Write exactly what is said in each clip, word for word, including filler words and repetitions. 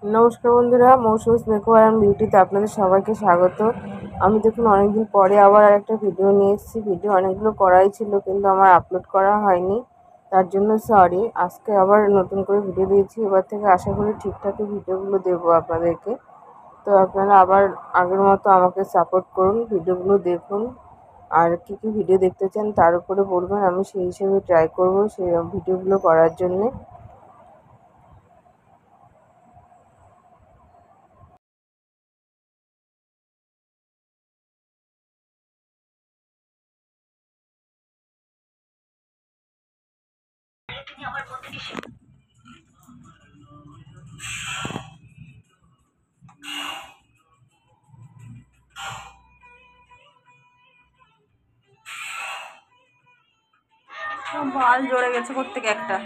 নমস্কার বন্ধুরা, মৌসুমস makeover and বিউটিতে আপনাদের সবাইকে স্বাগত। আমি দেখুন অনেকদিন পরে আবার একটা ভিডিও নিয়ে এসেছি। ভিডিও অনেকগুলো করাই ছিল কিন্তু আমার আপলোড করা হয়নি, তার জন্য সরি। আজকে আবার নতুন করে ভিডিও দিয়েছি। এবার থেকে আশা করি ঠিকঠাকই ভিডিওগুলো দেবো আপনাদেরকে। তো আপনারা আবার আগের মতো আমাকে সাপোর্ট করুন, ভিডিওগুলো দেখুন। আর কী কী ভিডিও দেখতে চান তার উপরে বলবেন, আমি সেই হিসেবে ট্রাই করবো সেই ভিডিওগুলো করার জন্যে। বাল জড়ে গেছে প্রত্যেকে একটা।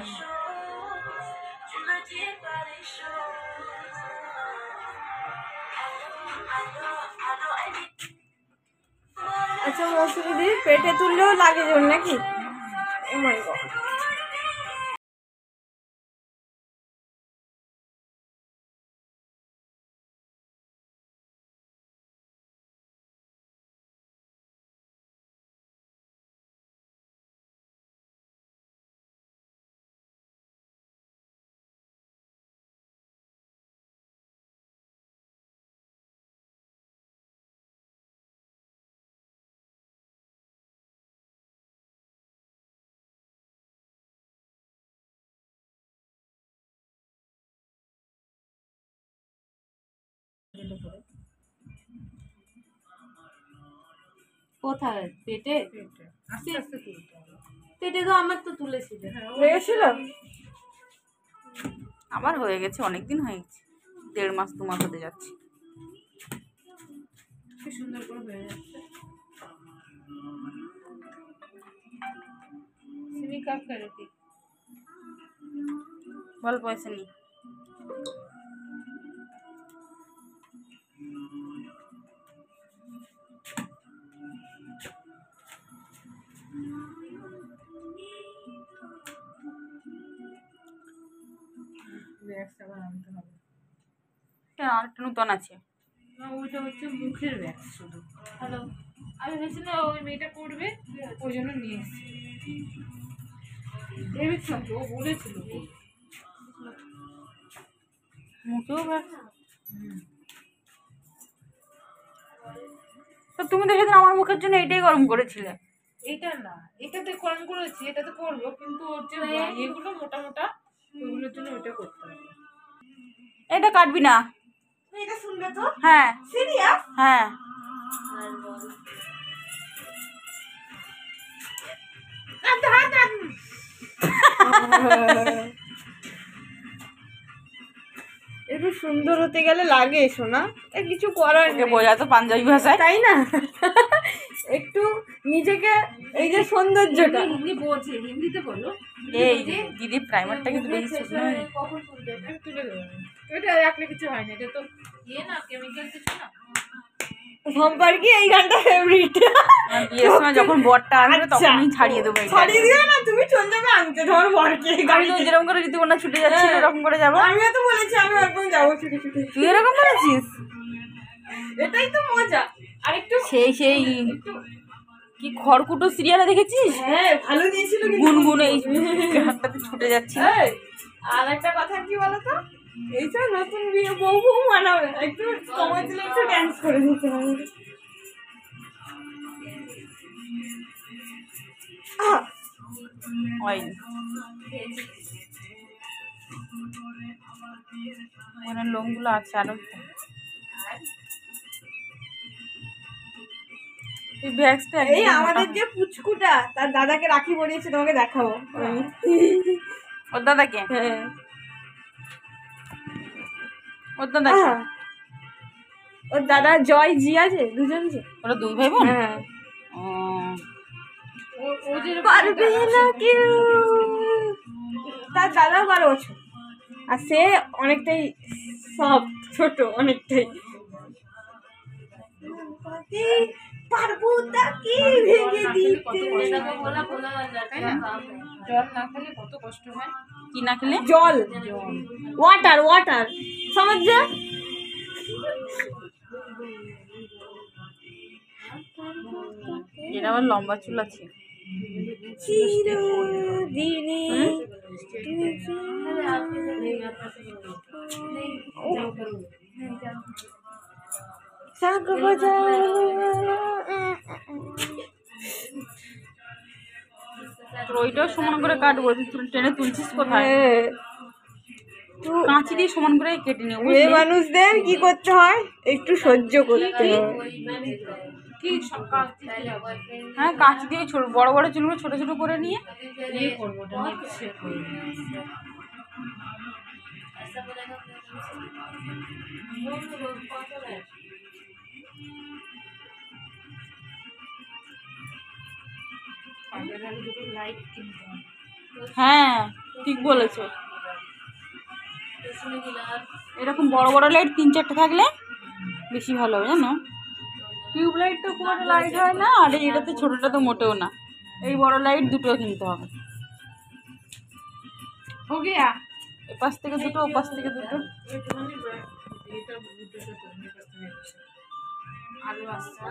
আচ্ছা মৌসুমি দি, পেটে তুললেও লাগে জোর নাকি? Oh my god. কোথায়? পেটে? পেটে তো আমার তো তুলেছিল। হয়েছিল? আমার হয়ে গেছে, অনেকদিন হয়ে গেছে, দেড় মাস দু মাস হতে যাচ্ছে। কি সুন্দর করে হয়ে যাচ্ছে। সিমি কাপ করে দি বল, পয়সা নেই। আরেকটা নতুন আছে, ওইটা হচ্ছে মুখের ব্যাগ শুধু। হ্যালো, আমি ভেবেছিলাম ওই মেয়েটা করবে, ওই জন্য নিয়ে এসেছি। ভেবেছিলাম তো, ও বলেছিল মুখেও ব্যাগ। তো তুমি তো সেদিন আমার মুখের জন্য এটাই গরম করেছিলে। এটা না, এটাতে গরম করেছি, এটাতে করবো, কিন্তু ওর যে এগুলো মোটা মোটা, ওগুলোর জন্য ওইটা করতে হবে। এটা কাটবি না। এটা শুনবে তো? হ্যাঁ সিরিয়াস? হ্যাঁ। একটু সুন্দর হতে গেলে লাগে শোনা, কিছু করার নেই। বোঝা তো পাঞ্জাবি ভাষায়, তাই না? একটু নিজেকে, এই যে সৌন্দর্যটা। হিন্দি বোঝে, হিন্দিতে বলো। এই দিদি প্রাইমারটা কিন্তু বেশি শুকনো হয়ে গেছে। কখন তুলবে? আমি তুলে দেবো। এটা রাখলে কিছু হয় না, এটা তো ইয়ে না, কেমিক্যাল কিছু না। সম্পর্কে এই গানটা ফেভারিট। বিয়ের সময় যখন বরটা আসবে তখনই ছাড়িয়ে দেবো। ছাড়িয়ে দিও না, তুমি চলে যাবে আনতে তোমার বরকে। গাড়ি তো যেরকম করে ঋতুপর্ণা ছুটে যাচ্ছে এরকম করে যাবো। আমিও তো বলেছি আমি ওরকম যাবো ছুটে ছুটে। তুই এরকম বলেছিস? এটাই তো মজা। আর একটু সেই সেই কি খড়কুটো সিরিয়ালে দেখেছিস? হ্যাঁ, ভালো দিয়েছিল। গুনগুন এই গানটাতে ছুটে যাচ্ছি। আর একটা কথা কি বলতো, এইসব নতুন বিয়ে বউ বউ মানাবে, একটু সময় দিলে একটু ড্যান্স করে দিতে হবে। ওখানে লোমগুলো আছে আরো। এই আমাদের যে পুচকুটা, তার দাদাকে রাখি পরিয়েছে, তোমাকে দেখাবো। ওর দাদাকে? হ্যাঁ, ওর দাদাকে। ওর দাদা জয় জি আছে, দুজন যে। ওরা দুই ভাই বোন? হ্যাঁ। ও যে পারবে না কেউ। তার দাদাও বারো বছর, আর সে অনেকটাই সব ছোট, অনেকটাই। পারবো তাকে ভেঙে দিতে। জল না খেলে কত কষ্ট হয়। কি না খেলে? জল, ওয়াটার ওয়াটার समझ जा। এটা আবার লম্বা চুল আছে। তোর ওইটাও সমান করে কাটবো, তুই টেনে তুলছিস কোথায়? কাঁচি দিয়ে সমান করে কেটে নিও। মেয়ে মানুষদের কি করতে হয়, একটু সহ্য করতে হয়। কি সব কাজ হ্যাঁ, কাঁচি দিয়ে ছোট বড় বড় চুলগুলো ছোট ছোট করে নিয়ে ইয়ে করবো, ওটা নিয়ে শেপ করবো। পার্লারে আগে দুটো লাইট কিনতে হবে। হ্যাঁ ঠিক বলেছো। এরকম বড় বড় লাইট তিন চারটে থাকলে বেশি ভালো হবে জানো। টিউব লাইট তো খুব একটা লাইট হয় না, আর এটাতে ছোটোটা তো মোটেও না। এই বড় লাইট দুটো কিনতে হবে। हो गया এপাশ থেকে দুটো, ওপাশ থেকে দুটো। এটা বুঝতে তো আমি করতে নেছি আলু আসছে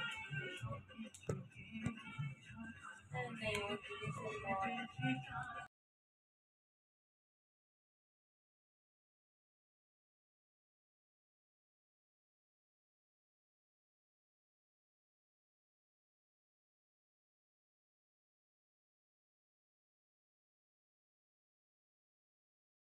বাতে